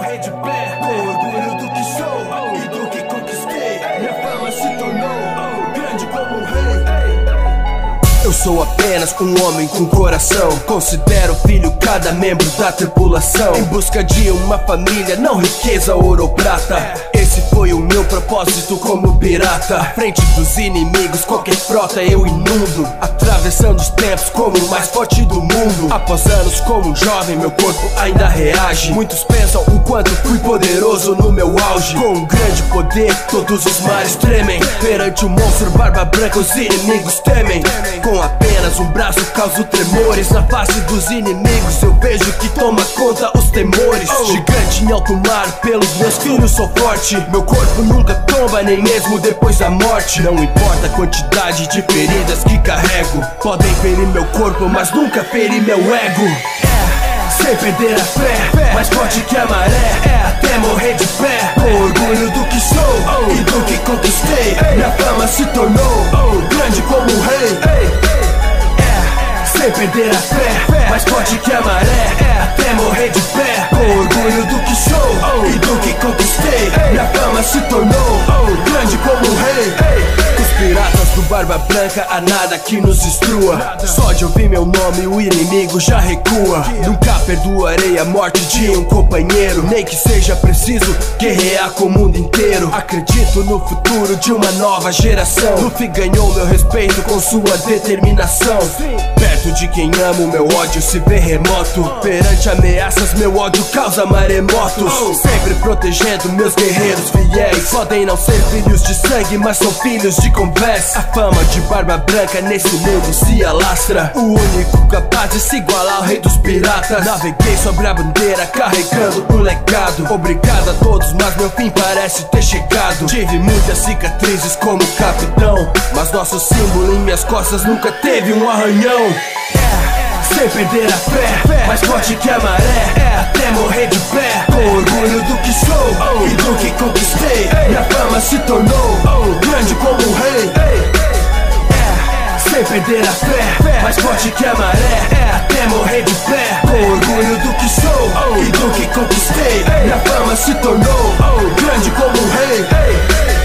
morrer de pé, com orgulho do que sou e do que conquistei. Minha fama se tornou grande como um rei. Eu sou apenas um homem com coração. Considero filho cada membro da tripulação. Em busca de uma família, não riqueza, ouro ou prata. Esse foi o meu propósito como pirata. À frente dos inimigos, qualquer frota eu inundo, atravessando os tempos como o mais forte do mundo. Após anos como um jovem, meu corpo ainda reage. Muitos pensam o quanto fui poderoso no meu auge. Com um grande poder, todos os mares tremem. Perante o monstro barba branca, os inimigos temem. Com apenas um braço causo tremores. Na face dos inimigos eu vejo que toma conta os temores. Gigante em alto mar, pelos meus filhos sou forte. Meu corpo nunca tomba, nem mesmo depois da morte. Não importa a quantidade de feridas que carrego. Podem ferir meu corpo, mas nunca ferir meu ego. Sem perder a fé, mais forte que a maré, até morrer de pé, com orgulho do que sou e do que conquistei. Minha fama se tornou grande como um rei. Sem perder a fé, mais forte que a maré, até morrer de pé, com orgulho do que sou e do que conquistei. Minha fama se tornou grande como um rei. Os piratas do Barba Branca, há nada que nos destrua. Só de ouvir meu nome o inimigo já recua. Nunca perdoarei a morte de um companheiro, nem que seja preciso guerrear com o mundo inteiro. Acredito no futuro de uma nova geração. Luffy ganhou meu respeito com sua determinação. Perto de quem amo, meu ódio se vê remoto. Perante ameaças, meu ódio causa maremotos. Sempre protegendo meus guerreiros fiéis. Podem não ser filhos de sangue, mas são filhos de conversa. A fama de Barba Branca nesse mundo se alastra. O único capaz de se igualar ao rei dos piratas. Naveguei sobre a bandeira carregando um legado. Obrigado a todos, mas meu fim parece ter chegado. Tive muitas cicatrizes como capitão, mas nosso símbolo em minhas costas nunca teve um arranhão. Sem perder a fé, mais forte que a maré, até morrer de pé, com orgulho do que sou e do que conquistei. Minha fama se tornou grande como um rei. Sem perder a fé, mais forte que a maré, até morrer de pé, com orgulho do que sou e do que conquistei. Minha fama se tornou grande como um rei.